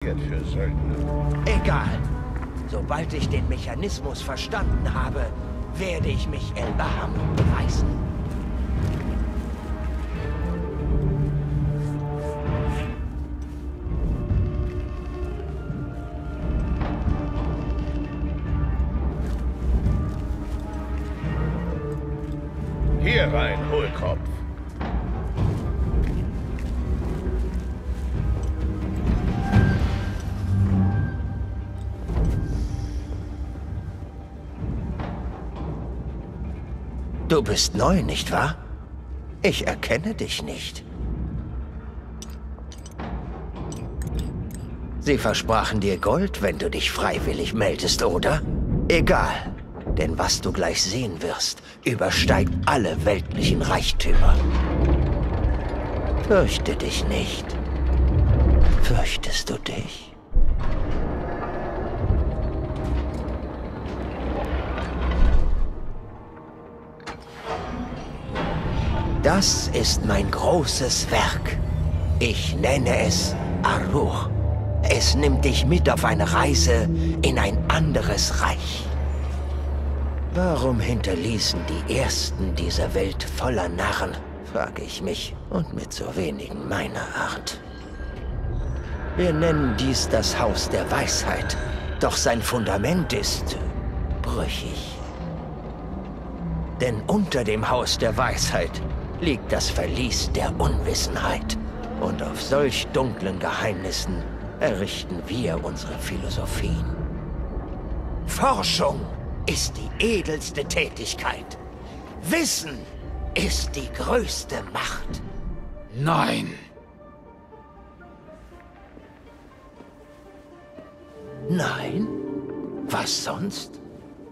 Ticket für Söldner. Egal. Sobald ich den Mechanismus verstanden habe, werde ich mich El Bahamut beweisen. Hier rein, Hohlkopf. Du bist neu, nicht wahr? Ich erkenne dich nicht. Sie versprachen dir Gold, wenn du dich freiwillig meldest, oder? Egal, denn was du gleich sehen wirst, übersteigt alle weltlichen Reichtümer. Fürchte dich nicht. Fürchtest du dich? Das ist mein großes Werk. Ich nenne es Aruch. Es nimmt dich mit auf eine Reise in ein anderes Reich. Warum hinterließen die Ersten dieser Welt voller Narren, frage ich mich, und mit so wenigen meiner Art. Wir nennen dies das Haus der Weisheit, doch sein Fundament ist brüchig. Denn unter dem Haus der Weisheit liegt das Verlies der Unwissenheit. Und auf solch dunklen Geheimnissen errichten wir unsere Philosophien. Forschung ist die edelste Tätigkeit. Wissen ist die größte Macht. Nein! Nein? Was sonst?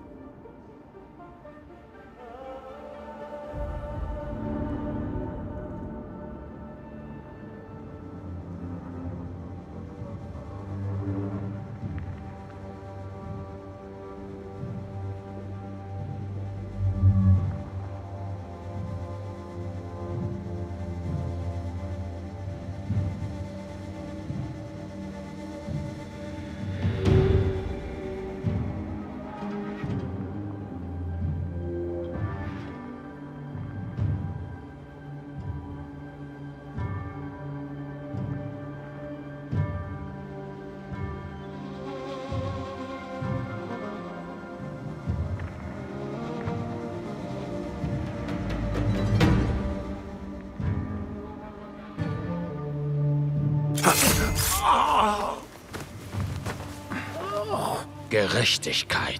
Gerechtigkeit.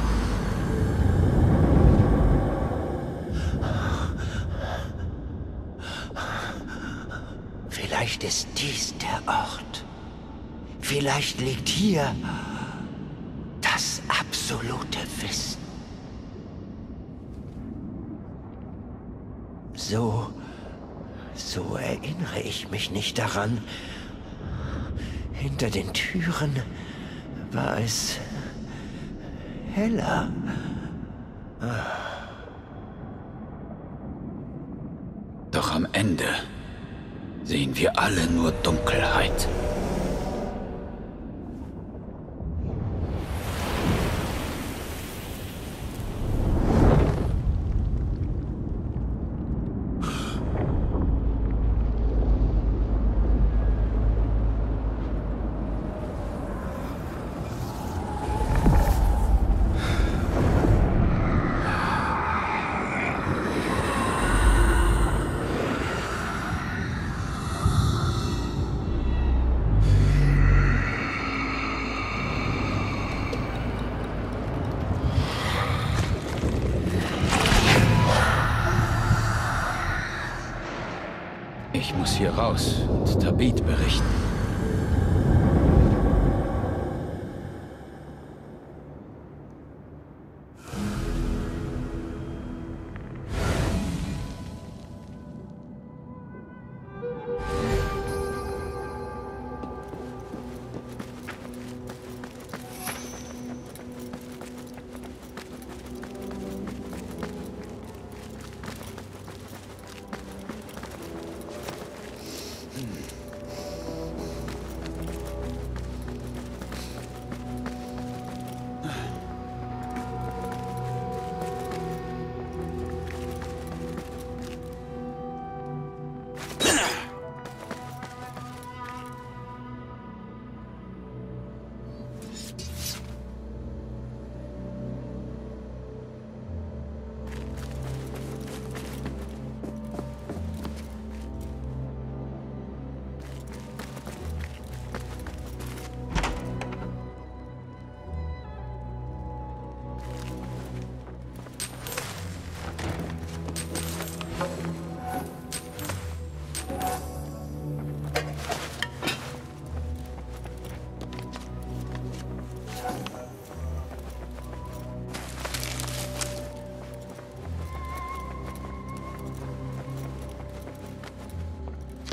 Vielleicht ist dies der Ort. Vielleicht liegt hier das absolute Wissen. So erinnere ich mich nicht daran. Hinter den Türen war es heller. Doch am Ende sehen wir alle nur Dunkelheit. Ich muss hier raus und Tabit berichten.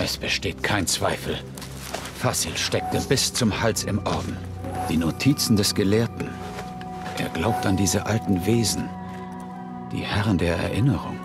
Es besteht kein Zweifel. Fasil steckte bis zum Hals im Orden. Die Notizen des Gelehrten. Er glaubt an diese alten Wesen, die Herren der Erinnerung.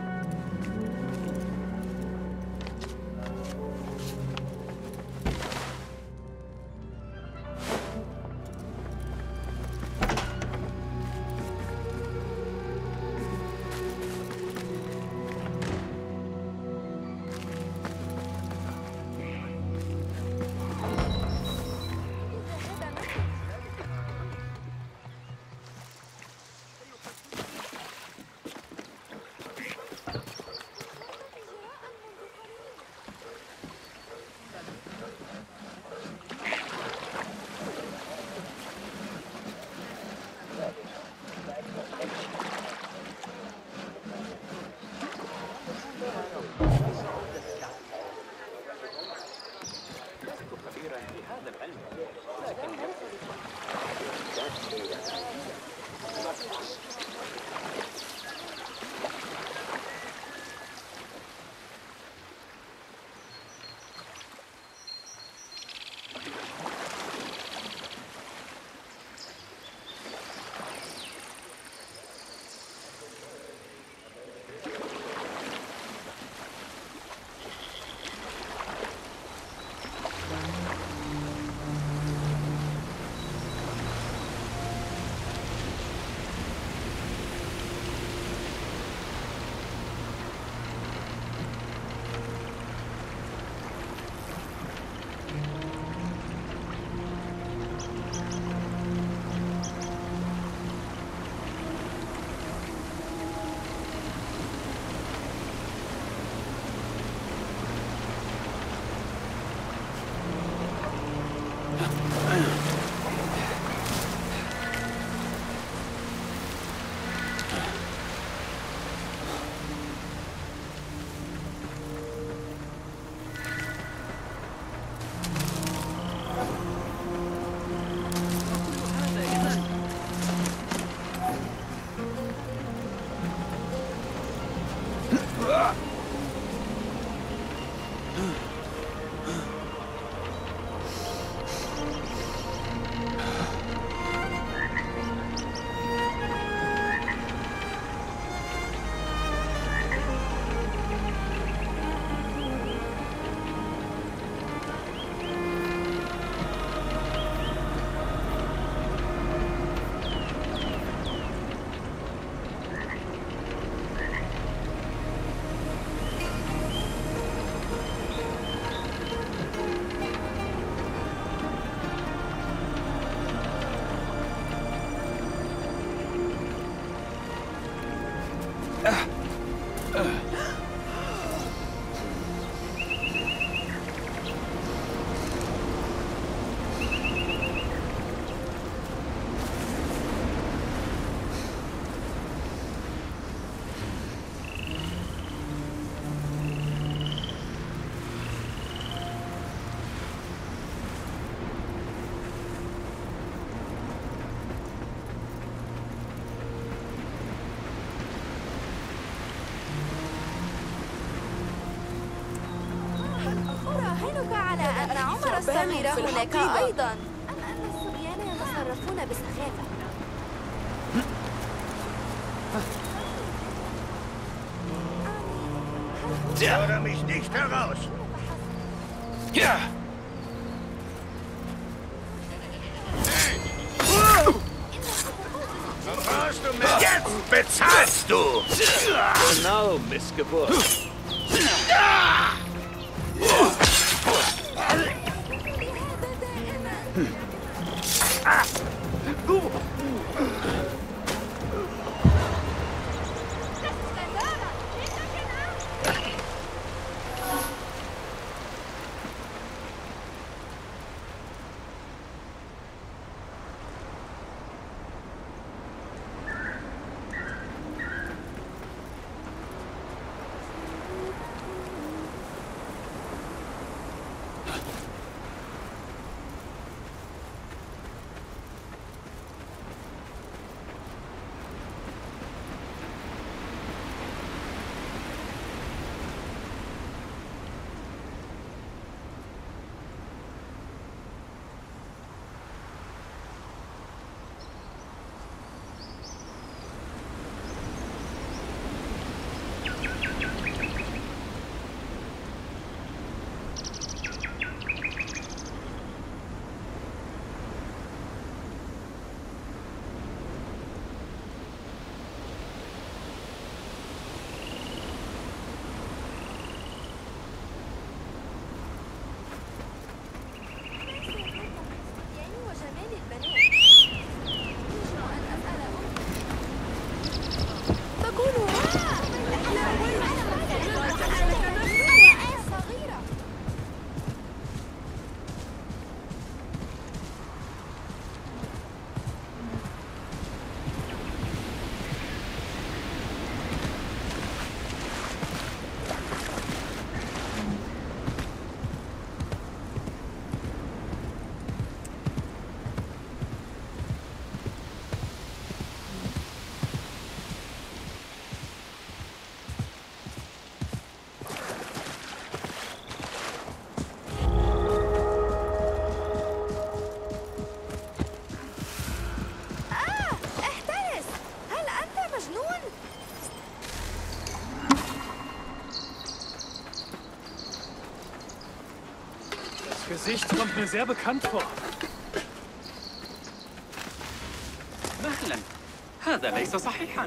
أراهنك على أن عمر الصغير هناك أيضا، أم أن الصبيان يتصرفون بسخافة. Fordere mich nicht heraus! Ja! Verbrauchst du mich? Jetzt bezahlst du! Genau, Missgeburt. Gesicht kommt mir sehr bekannt vor. مهلا هذا ليس صحيحا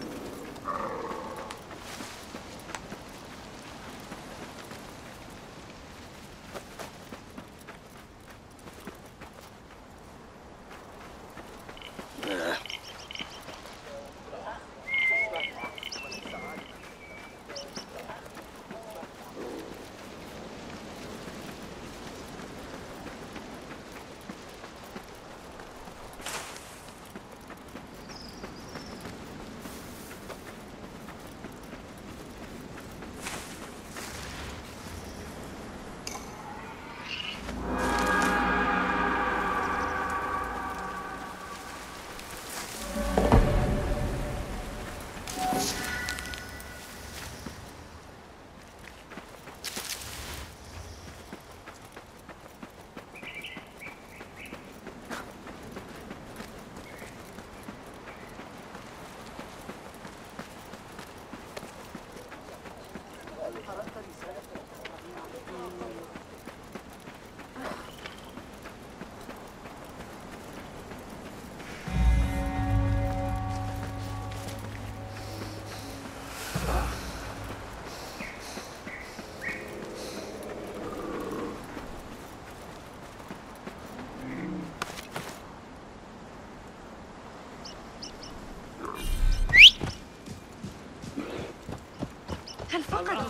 هل فقط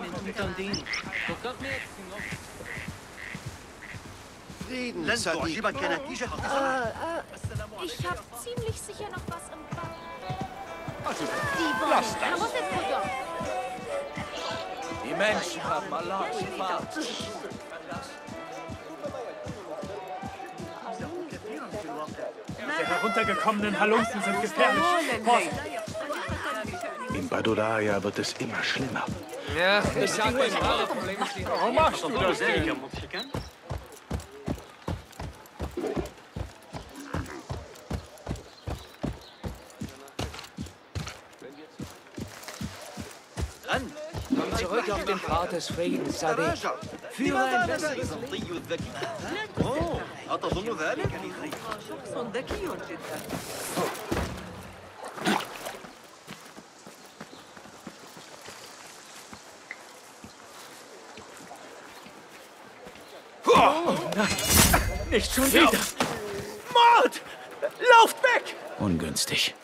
Frieden, Sadiq. Ich habe ziemlich sicher noch was im Bauch. Lass das. Die Menschen haben Allah gefahren. Die heruntergekommenen Halunken sind gefährlich. Vorsicht! In Badolaya wird es immer schlimmer. Ja, ich sag euch, warum machst du das denn? Komm zurück auf den Pfad des Friedens, Sadiq. Führe ein besseres أوه أتظن ذلك؟ شخص ذكي جدا Nicht schon wieder! Mord! Lauft weg! Ungünstig.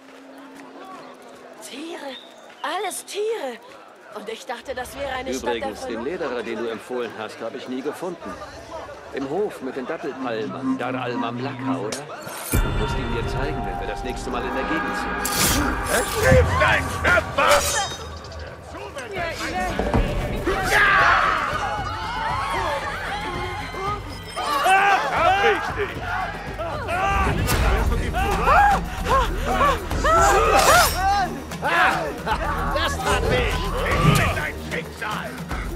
Tiere, alles Tiere. Und ich dachte, das wäre eine Stadt der Übrigens, den Vernunft. Lederer, den du empfohlen hast, habe ich nie gefunden. Im Hof mit den Dattelpalmen, Dar al-Mamlaka, oder? Du musst ihn mir zeigen, wenn wir das nächste Mal in der Gegend sind. Es lebt ein Schöpfer! Hab ich dich! Das tat weh! Ich bin dein Schicksal!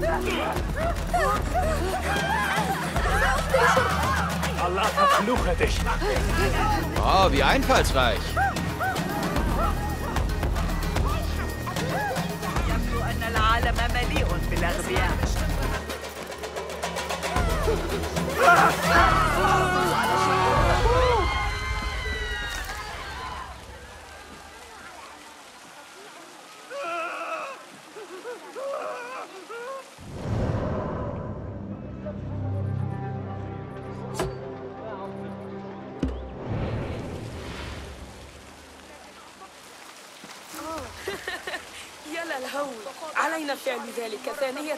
Allah verfluche dich! Oh, wie einfallsreich. يبدو أن العالم مليء بالأغبياء. يا للهول، علينا فعل ذلك ثانية.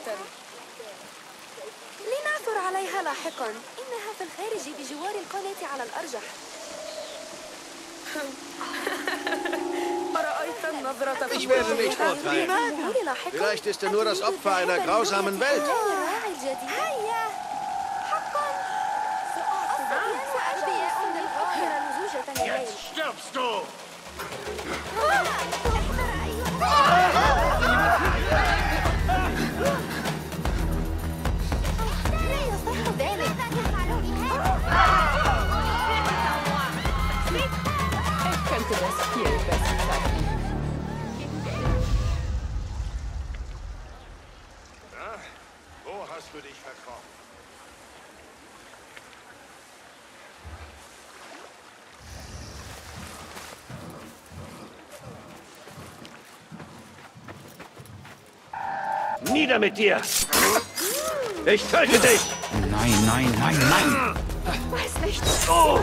لنعثر عليها لاحقا. إنها في الخارج بجوار القناة على الأرجح. أرأيت النظرة في Ich werde nicht urteilen. Vielleicht ist er nur das Opfer einer grausamen Welt. هيا حقا سأربية للأخرى لزوجة الليل. Jetzt stirbst du! لا يصح ذلك. Ich könnte das viel besser zeigen. Wo hast du dich verkrochen? Nieder mit dir! Ich töte dich! Nein, nein, nein, nein! Weiß nicht. Oh.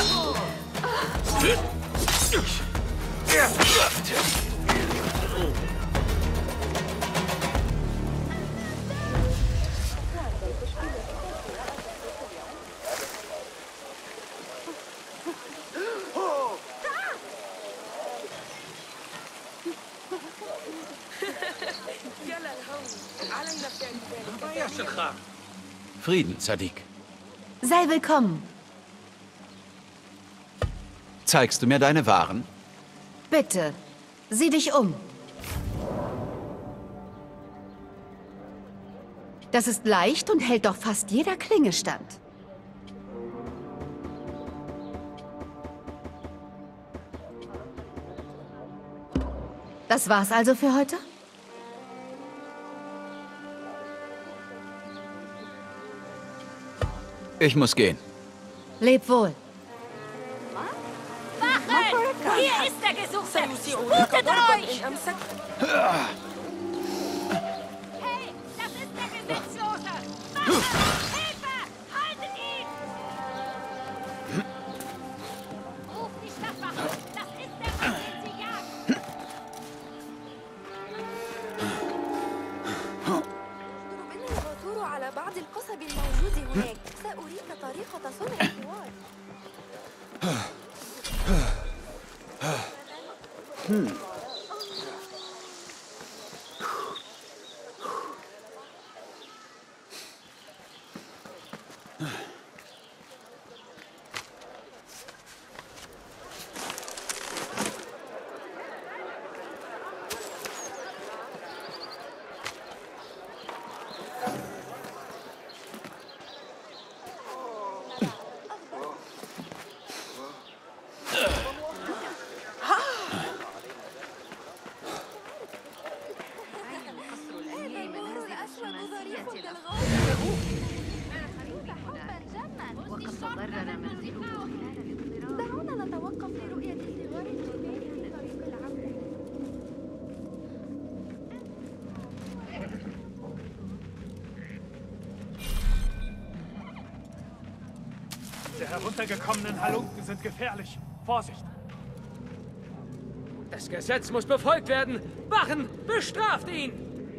Frieden, Sadiq. Sei willkommen. Zeigst du mir deine Waren? Bitte, sieh dich um. Das ist leicht und hält doch fast jeder Klinge stand. Das war's also für heute? Ich muss gehen. Leb wohl. Wachen! Hier ist der Gesuchte! Sputet euch! Hey, das ist der Gesetzlose! Wachen! Hilfe! Haltet ihn! Ruf die Stadtwache! Das ist der Mann, den sie jagen! العثور على بعض القصب الموجود هناك. سأريك طريقة صنع الحوار. دعونا نتوقف لرؤية صغار الجبال في طريق العودة. Die heruntergekommenen Halunken sind gefährlich. Vorsicht! Das Gesetz muss befolgt werden. Wachen, bestraft ihn!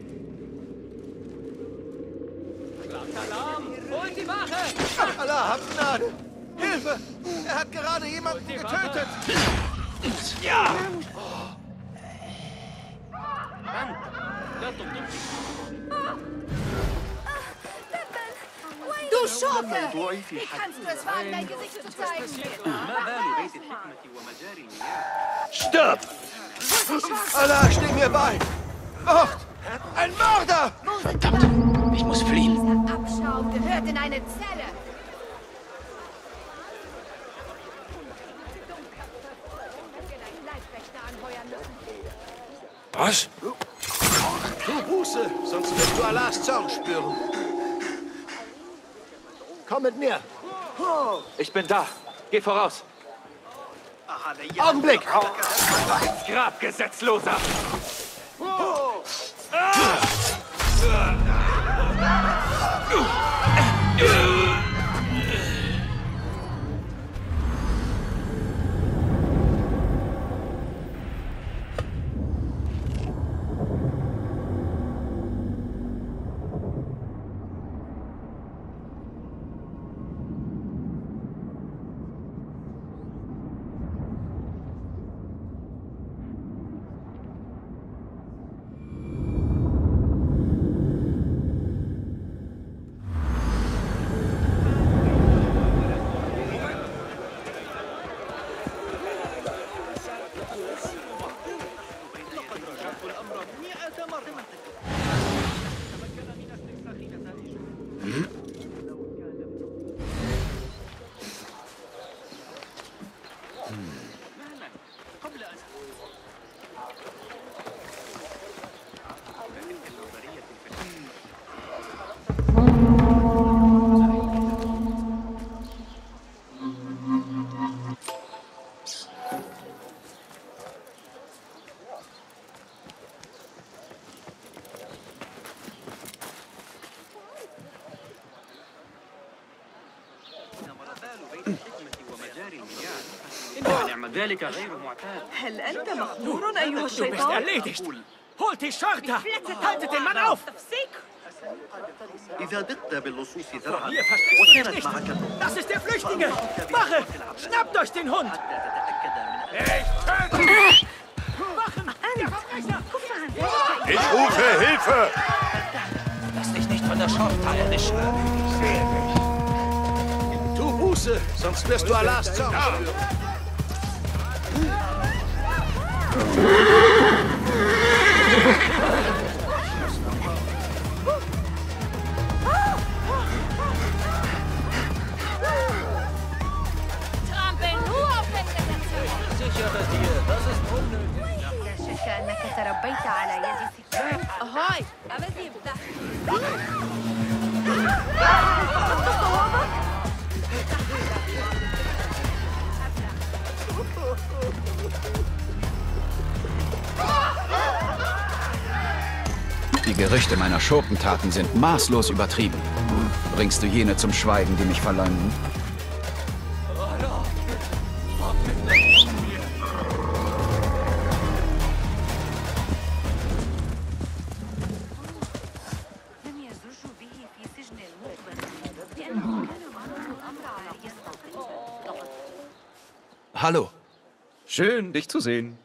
Schlagt Alarm! Holt die Wache! Allah, hab Gnade! Hilfe! Er hat gerade jemanden getötet! Ja! Du Schurke! Wie kannst du es wagen, dein Gesicht zu zeigen? Stirb! Allah, steh mir bei! Mord! Ein Mörder! Verdammt, ich muss fliehen. Dieser Abschaum gehört in eine Zelle. Was? Tu Buße, sonst wirst du Allahs Zorn spüren. Komm mit mir. Ich bin da. Geh voraus. Augenblick! Grab, Gesetzloser! ذلك غير معتاد. هل أنت مخمور أيها Du bist الشيطان؟ erledigt! Holt die Schorta! Haltet den Mann auf! إذا دقت باللصوص ذرعا Ihr versteckst du dich وكانت nicht! معك النقطة Das ist der Flüchtige! Wache! Schnappt euch den Hund! Ich rufe Hilfe! Lass dich nicht von der Schorta erwischen. Tu Buße, sonst wirst du Allahs Zorn spüren. Trampel nur auf den Gesetzen! لا شك أنك تربيت على يد سكين. هاي أبدي يبدأ Die Gerüchte meiner Schurkentaten sind maßlos übertrieben. Bringst du jene zum Schweigen, die mich verleumden? لم يزج به في سجن المخبر لأنه كان معرض الأمر على يستطيع. Hallo. Schön, dich zu sehen.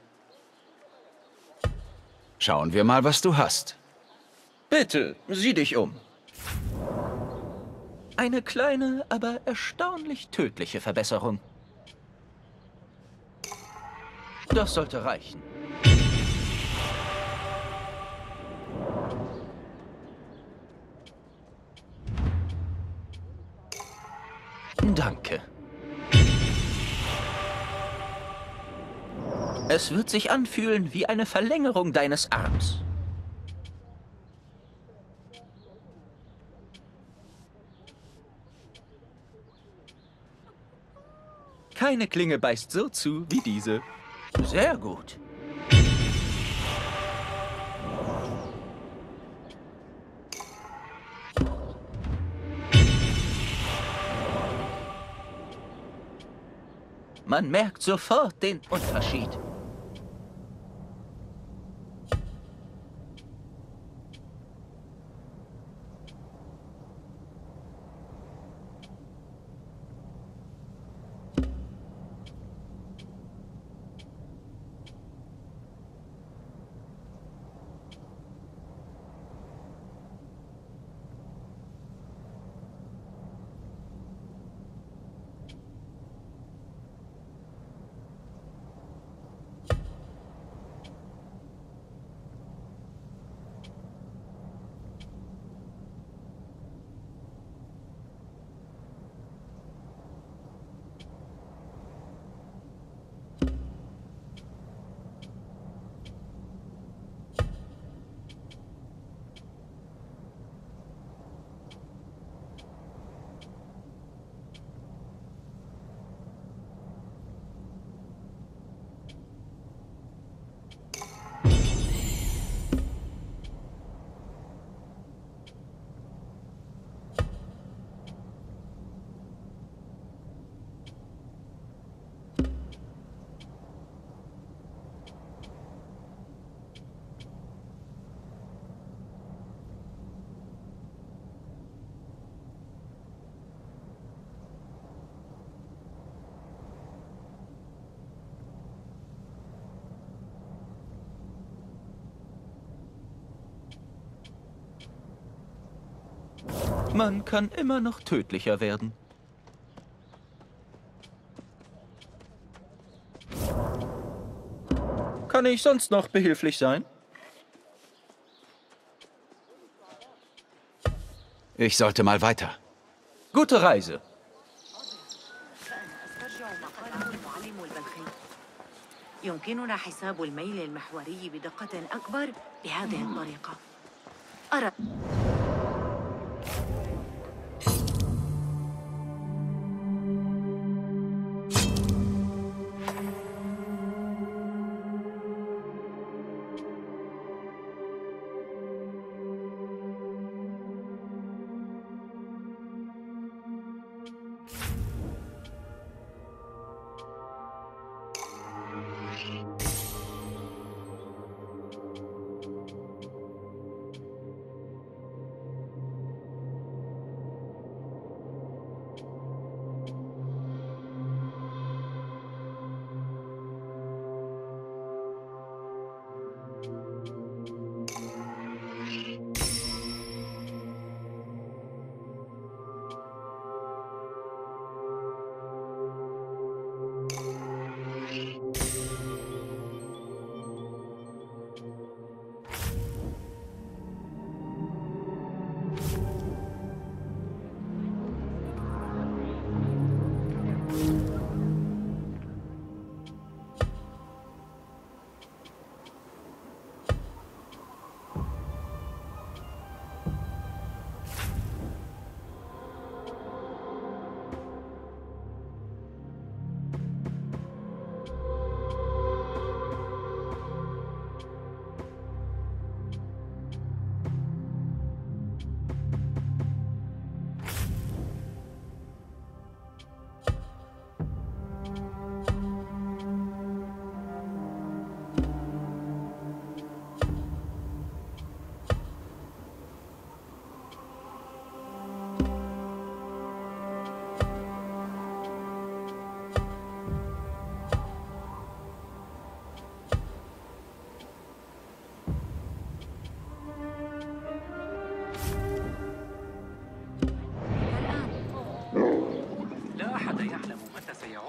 Schauen wir mal, was du hast. Bitte, sieh dich um. Eine kleine, aber erstaunlich tödliche Verbesserung. Das sollte reichen. Danke. Es wird sich anfühlen wie eine Verlängerung deines Arms. Keine Klinge beißt so zu wie diese. Sehr gut. Man merkt sofort den Unterschied. Man kann immer noch tödlicher werden. Kann ich sonst noch behilflich sein? Ich sollte mal weiter. Gute Reise. يمكننا حساب الميل المحوري بدقة أكبر بهذه الطريقة. أرى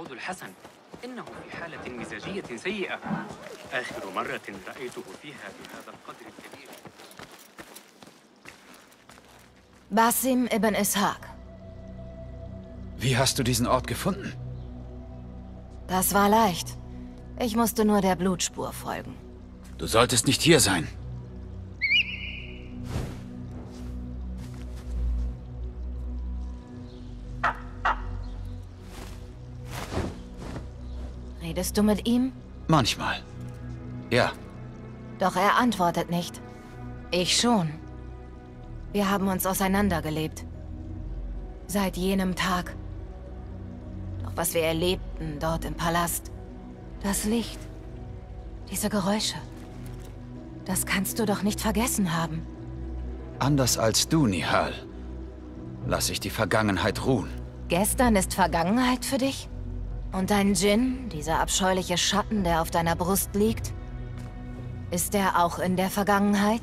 العود الحسن. إنه في حالة مزاجية سيئة. آخر مرة رأيته فيها بهذا القدر الكبير. Basim ibn Ishaq. Wie hast du diesen Ort gefunden? Das war leicht. Ich musste nur der Blutspur folgen. Du solltest nicht hier sein. Redest du mit ihm? Manchmal. Ja. Doch er antwortet nicht. Ich schon. Wir haben uns auseinandergelebt. Seit jenem Tag. Doch was wir erlebten dort im Palast, das Licht, diese Geräusche, das kannst du doch nicht vergessen haben. Anders als du, Nihal, lass ich die Vergangenheit ruhen. Gestern ist Vergangenheit für dich? Und dein Djinn, dieser abscheuliche Schatten, der auf deiner Brust liegt, ist er auch in der Vergangenheit?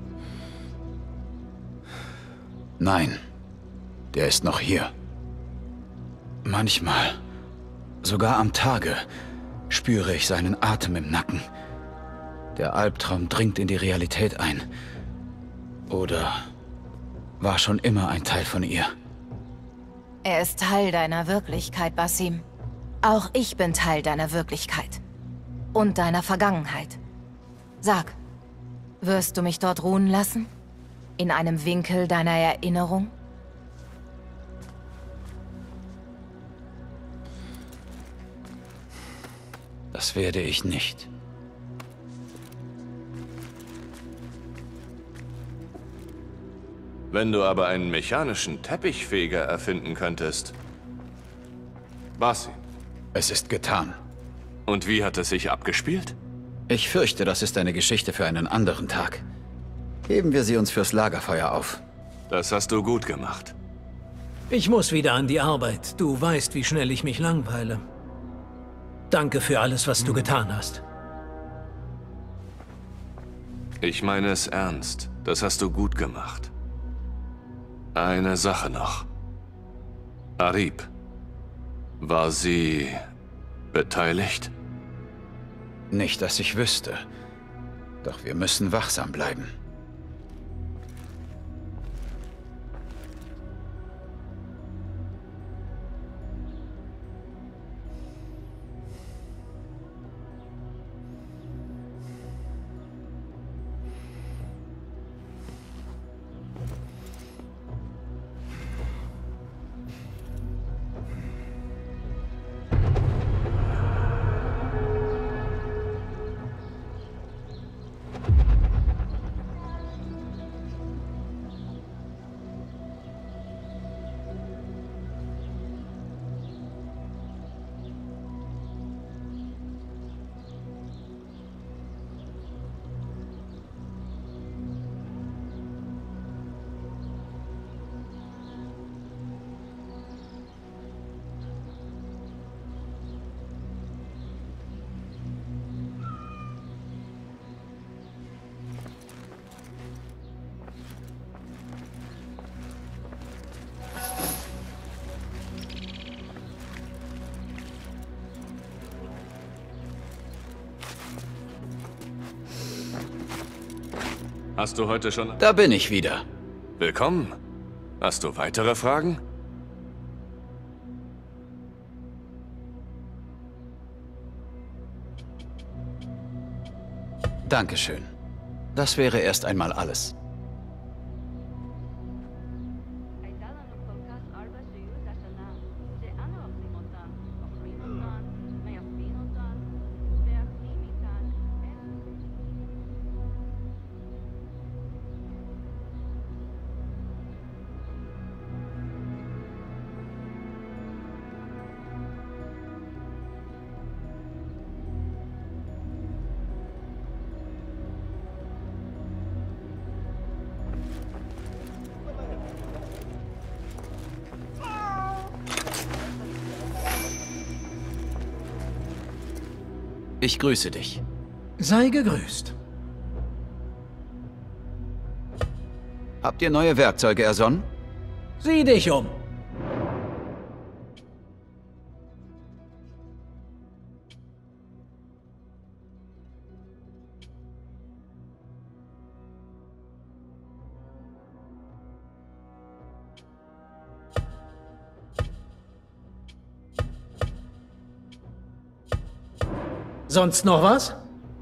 Nein, der ist noch hier. Manchmal, sogar am Tage, spüre ich seinen Atem im Nacken. Der Albtraum dringt in die Realität ein. Oder war schon immer ein Teil von ihr? Er ist Teil deiner Wirklichkeit, Basim. Auch ich bin Teil deiner Wirklichkeit. Und deiner Vergangenheit. Sag, wirst du mich dort ruhen lassen? In einem Winkel deiner Erinnerung? Das werde ich nicht. Wenn du aber einen mechanischen Teppichfeger erfinden könntest. Basim. Es ist getan. Und wie hat es sich abgespielt? Ich fürchte, das ist eine Geschichte für einen anderen Tag. Heben wir sie uns fürs Lagerfeuer auf. Das hast du gut gemacht. Ich muss wieder an die Arbeit. Du weißt, wie schnell ich mich langweile. Danke für alles, was du getan hast. Ich meine es ernst. Das hast du gut gemacht. Eine Sache noch. Arib. War sie beteiligt? Nicht, dass ich wüsste. Doch wir müssen wachsam bleiben. Hast du heute schon... Da bin ich wieder. Willkommen. Hast du weitere Fragen? Dankeschön. Das wäre erst einmal alles. Ich grüße dich. Sei gegrüßt. Habt ihr neue Werkzeuge ersonnen? Sieh dich um. Sonst noch was?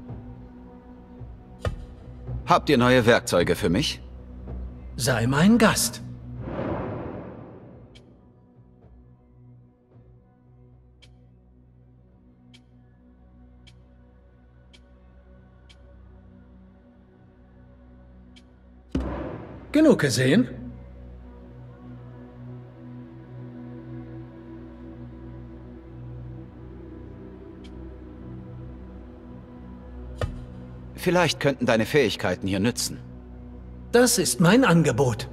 Habt ihr neue Werkzeuge für mich? Sei mein Gast. Genug gesehen? Vielleicht könnten deine Fähigkeiten hier nützen. Das ist mein Angebot.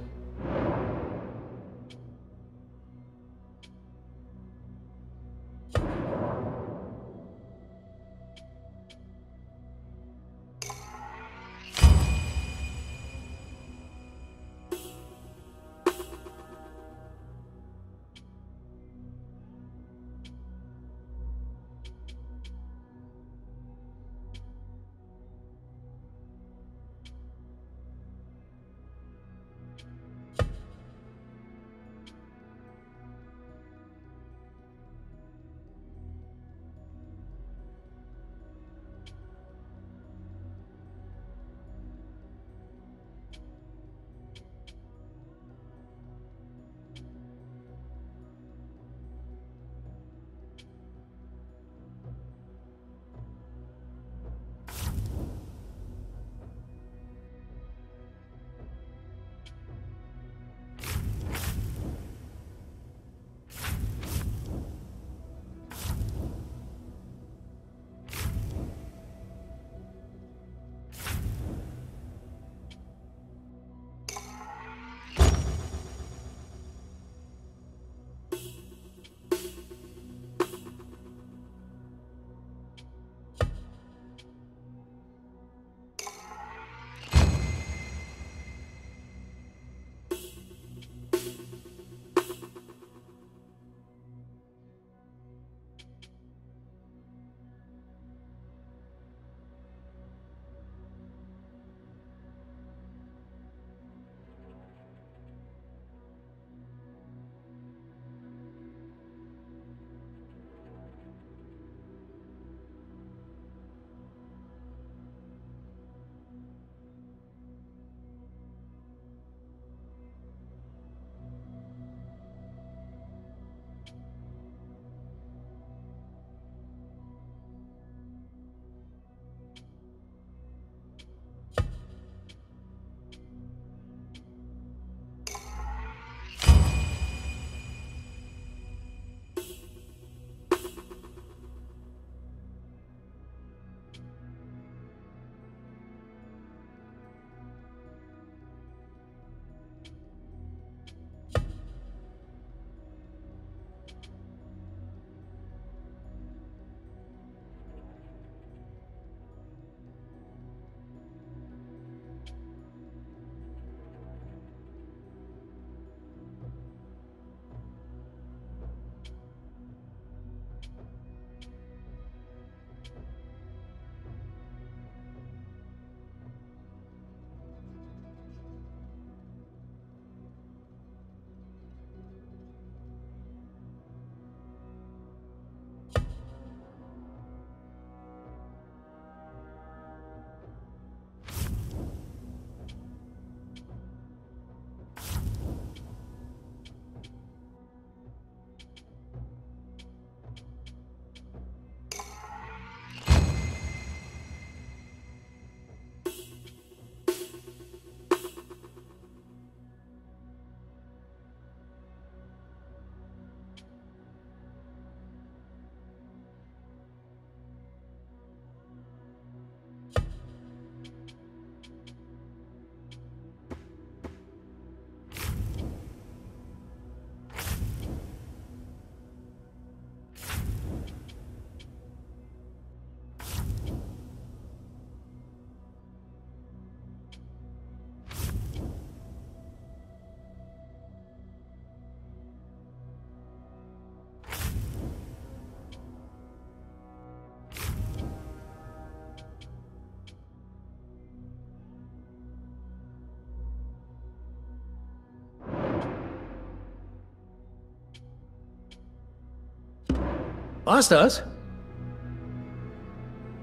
War's das?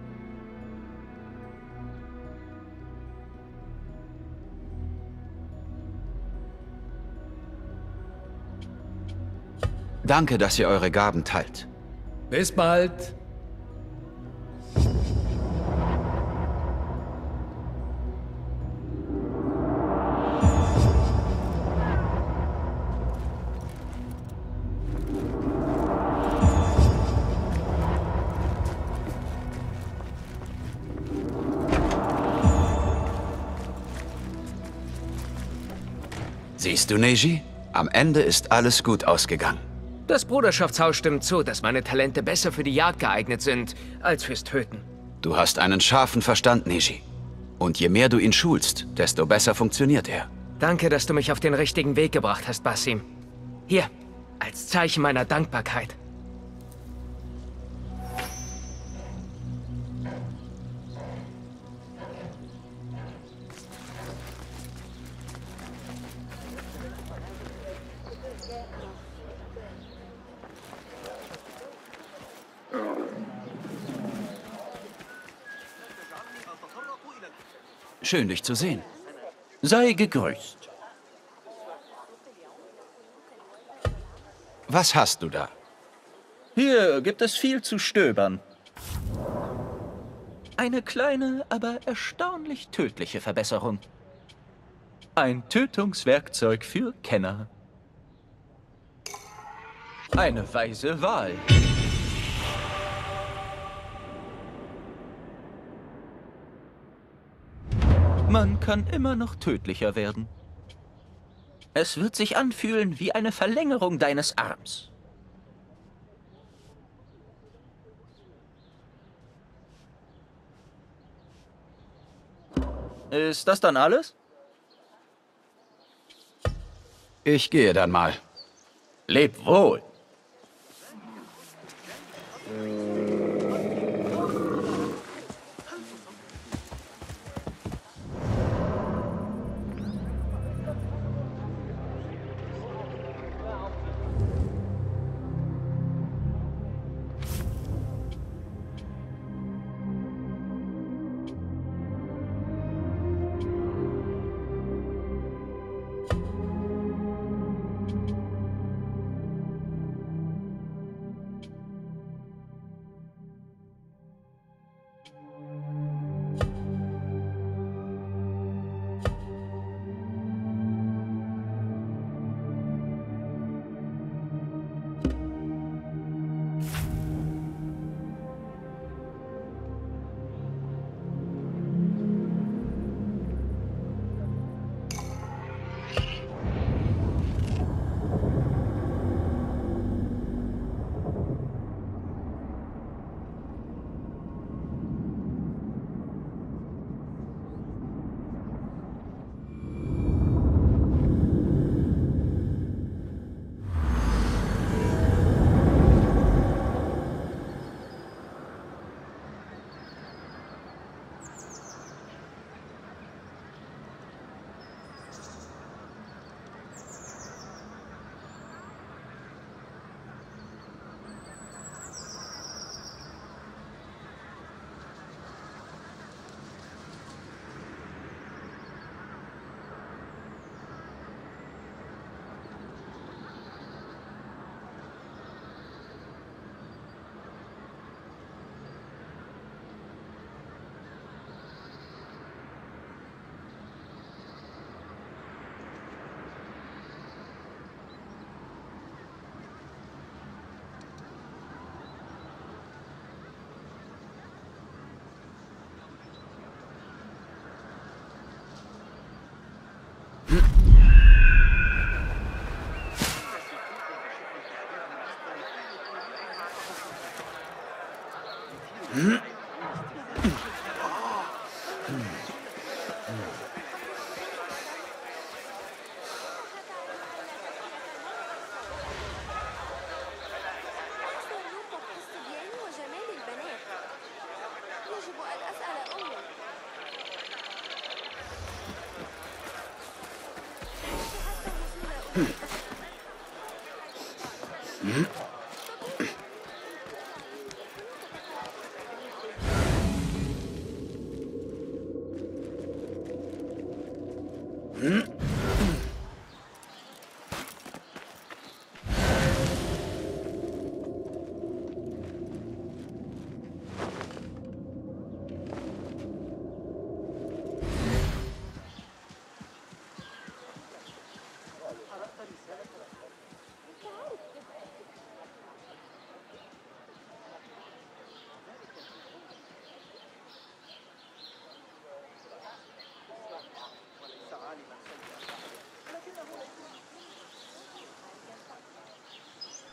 Danke, dass ihr eure Gaben teilt. Bis bald. Siehst du, Neji? Am Ende ist alles gut ausgegangen. Das Bruderschaftshaus stimmt zu, dass meine Talente besser für die Jagd geeignet sind, als fürs Töten. Du hast einen scharfen Verstand, Neji. Und je mehr du ihn schulst, desto besser funktioniert er. Danke, dass du mich auf den richtigen Weg gebracht hast, Basim. Hier, als Zeichen meiner Dankbarkeit. Schön, dich zu sehen. Sei gegrüßt. Was hast du da? Hier gibt es viel zu stöbern. Eine kleine, aber erstaunlich tödliche Verbesserung. Ein Tötungswerkzeug für Kenner. Eine weise Wahl. Man kann immer noch tödlicher werden. Es wird sich anfühlen wie eine Verlängerung deines Arms. Ist das dann alles? Ich gehe dann mal. Leb wohl.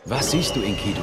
Was siehst du, Enkidu?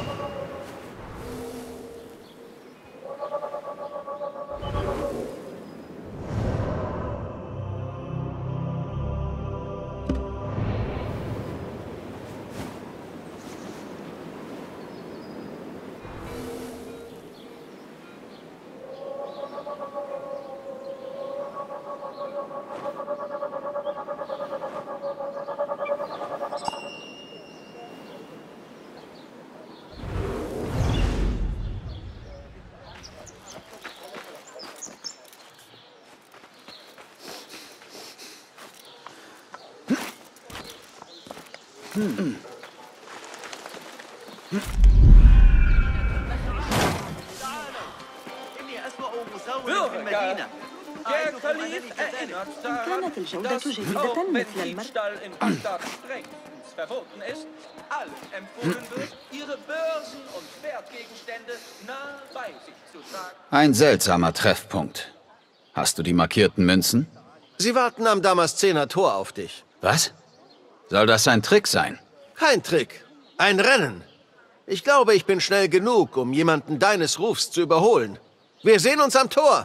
كانت الجودة جيدة مثل المرء. verboten ist, allen empfohlen wird, ihre Börsen und Wertgegenstände nah bei sich zu tragen. Ein seltsamer Treffpunkt. Hast du die markierten Münzen? Sie warten am Damaszener Tor auf dich. Was? Soll das ein Trick sein? Kein Trick. Ein Rennen. Ich glaube, ich bin schnell genug, um jemanden deines Rufs zu überholen. Wir sehen uns am Tor.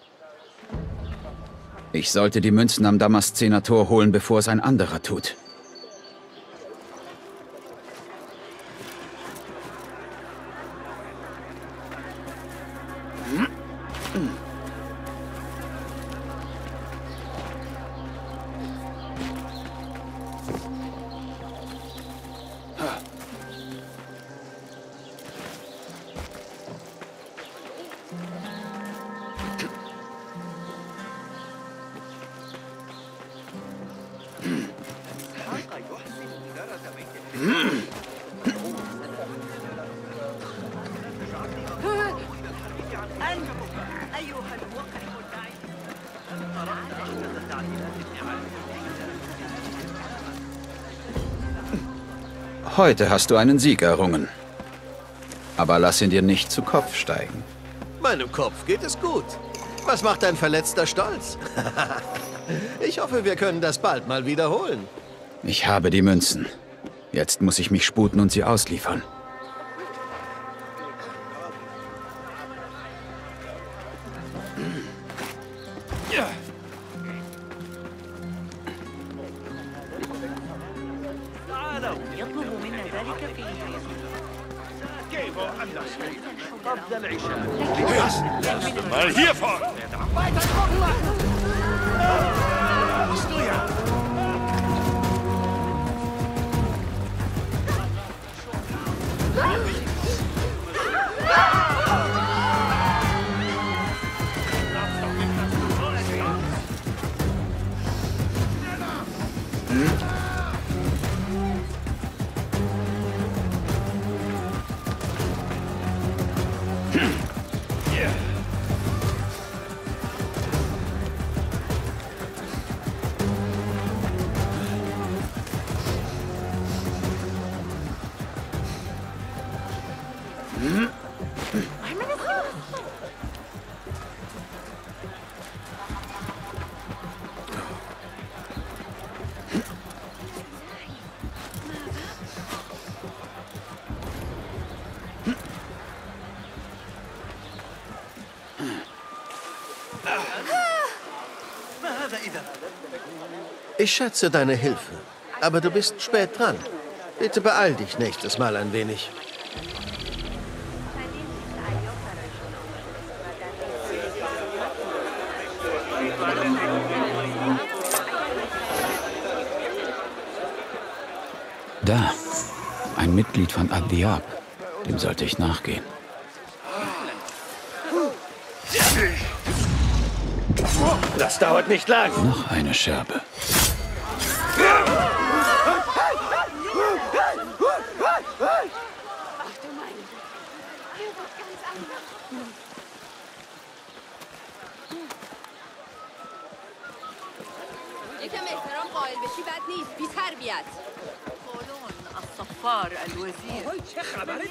Ich sollte die Münzen am Damaszener Tor holen, bevor es ein anderer tut. Heute hast du einen Sieg errungen. Aber lass ihn dir nicht zu Kopf steigen. Meinem Kopf geht es gut. Was macht ein verletzter Stolz? Ich hoffe, wir können das bald mal wiederholen. Ich habe die Münzen. Jetzt muss ich mich sputen und sie ausliefern. Mal hier vorne! Weiter Druck machen! Bist du ja! Ich schätze deine Hilfe, aber du bist spät dran. Bitte beeil dich nächstes Mal ein wenig. Da, ein Mitglied von Ad-Diab. Dem sollte ich nachgehen. Das dauert nicht lang. Noch eine Scherbe. یکم احترام قائل بشی بد نیست بی تربیت قولون الصفار الوزير چه خبره؟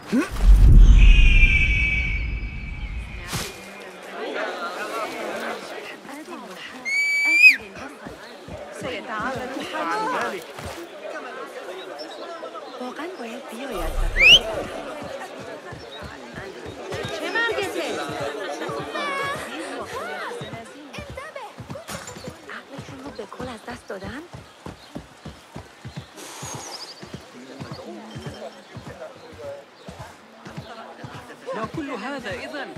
سيتعامل عن ذلك. ما كل هذا إذن؟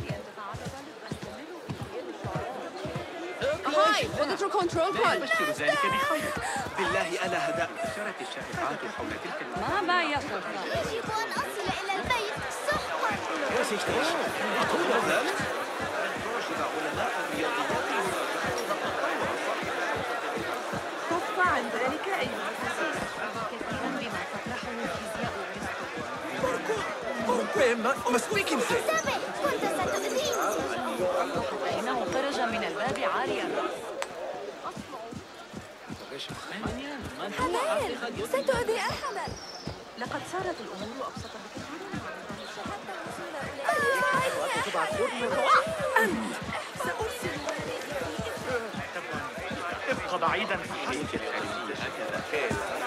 هاي وضعت كنترول لا يبشر ذلك بخير. بالله ألا هدأ انتشرت الشائعات حول تلك ما بايع يجب أن أصل إلى البيت سحقا. كف عن ذلك أيها الحسيس. كثيرا بما تطرحه الفيزياء مسكين كنت ستؤذيني. فإنه خرج من الباب عاريا. حبايل ستؤذي أحدا. لقد صارت الأمور أبسط بكثير. ابقى بعيدا عن الخلية هكذا.